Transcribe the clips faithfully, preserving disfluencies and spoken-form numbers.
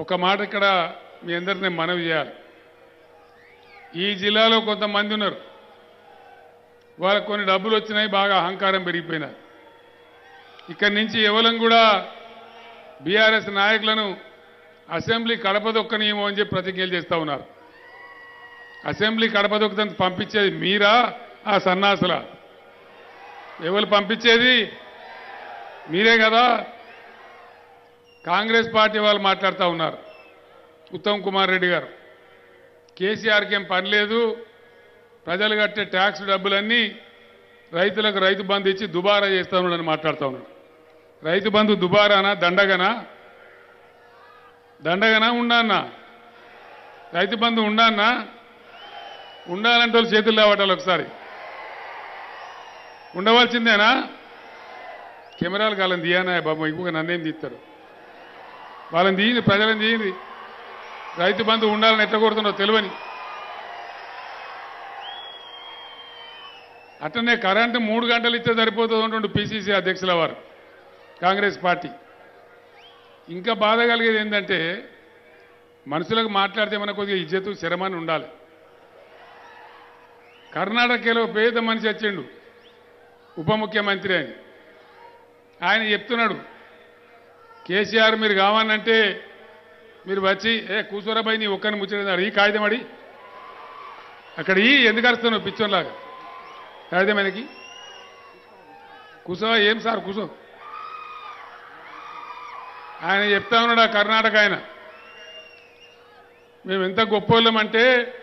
ఒక మాట ఇక్కడ మీ అందరిని నేను మనవి చేయాలి. ఈ జిల్లాలో కొంతమంది ఉన్నారు, వాళ్ళకు కొన్ని డబ్బులు వచ్చినాయి, బాగా అహంకారం పెరిగిపోయినారు. ఇక్కడి నుంచి ఎవరం కూడా బీఆర్ఎస్ నాయకులను అసెంబ్లీ కడప దొక్కనీయమో అని చెప్పి ప్రతిజ్ఞలు చేస్తూ ఉన్నారు. అసెంబ్లీ కడప దొక్కదని పంపించేది మీరా, ఆ సన్నాసుల? ఎవరు పంపించేది? మీరే కదా. కాంగ్రెస్ పార్టీ వాళ్ళు మాట్లాడుతూ ఉన్నారు. ఉత్తమ్ కుమార్ రెడ్డి గారు, కేసీఆర్కి ఏం పని లేదు, ప్రజలు కట్టే ట్యాక్స్ డబ్బులన్నీ రైతులకు రైతు బంధు ఇచ్చి దుబారా చేస్తా ఉన్నాడని మాట్లాడుతూ ఉన్నాడు. రైతు బంధు దుబారానా, దండగనా? దండగనా ఉండాలన్నా? రైతు బంధు ఉండాలన్నా? ఉండాలంటే వాళ్ళు చేతులు లేవటాలి. ఒకసారి ఉండవలసిందేనా? కెమెరాలు కాలం తీయనా బాబు, ఇంకొక నన్నేం తీస్తారు? వాళ్ళని తీయండి, ప్రజలను తీయండి. రైతు బంధు ఉండాలని ఎట్లా కోరుతుండో తెలియని. అట్లనే కరెంటు మూడు గంటలు ఇస్తే సరిపోతుంది అంటుండు పిసిసి అధ్యక్షుల వారు కాంగ్రెస్ పార్టీ. ఇంకా బాధ కలిగేది ఏంటంటే, మనుషులకు మాట్లాడితే మన కొద్దిగా ఇజ్జతు శరమాన్ని ఉండాలి. కర్ణాటకలో పేద మనిషి వచ్చిండు, ఉప ముఖ్యమంత్రి అని. ఆయన చెప్తున్నాడు, కేసీఆర్ మీరు కావాలంటే మీరు వచ్చి ఏ కూర్చోరాబాయి నీ ఒక్కరిని ముచ్చడాడు, ఈ కాగితం అడి అక్కడ ఈ ఎందుకు అరుస్తున్నావు పిచ్చోన్లాగా? కాగితం ఆయనకి కూర్చో. ఏం సార్ కూర్చో. ఆయన చెప్తా ఉన్నాడు, ఆ కర్ణాటక ఆయన, మేము ఎంత గొప్పోళ్ళమంటే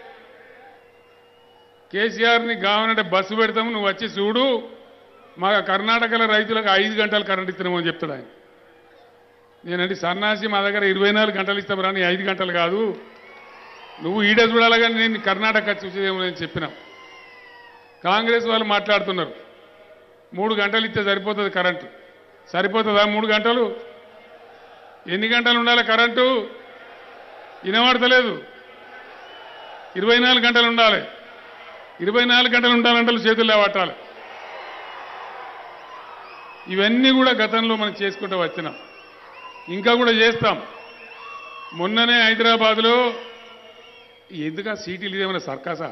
కేసీఆర్ని కావాలంటే బస్సు పెడతాము, నువ్వు వచ్చి చూడు, మా కర్ణాటకలో రైతులకు ఐదు గంటలు కరెంట్ ఇస్తున్నాము అని చెప్తాడు ఆయన. నేనంటే సన్నాసి, మా దగ్గర ఇరవై నాలుగు గంటలు ఇస్తాం రా, నీ ఐదు గంటలు కాదు, నువ్వు ఈడ చూడాలగా నేను కర్ణాటక చూసేదేమో నేను చెప్పినా. కాంగ్రెస్ వాళ్ళు మాట్లాడుతున్నారు, మూడు గంటలు ఇస్తే సరిపోతుంది కరెంటు. సరిపోతుందా మూడు గంటలు? ఎన్ని గంటలు ఉండాలి కరెంటు? వినబడతలేదు. ఇరవై నాలుగు గంటలు ఉండాలి. ఇరవై నాలుగు గంటలు ఉండాలంటే చేతుల్లో పట్టాలి. ఇవన్నీ కూడా గతంలో మనం చేసుకుంటూ వచ్చినాం, ఇంకా కూడా చేస్తాం. మొన్ననే హైదరాబాద్లో ఎందుకు సీటీలు ఇదేమైనా సర్కాసా?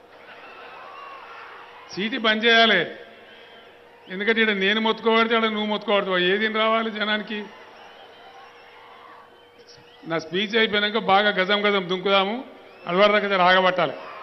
సీటీ బంద్ చేయాలి. ఎందుకంటే ఇక్కడ నేను మొత్తుకోబడితే అక్కడ నువ్వు మొత్తుకోబడతావు. ఏది రావాలి జనానికి? నా స్పీచ్ అయిపోయినాక బాగా గజం గజం దుంకుదాము, అలవాటు దగ్గర రాగబట్టాలి.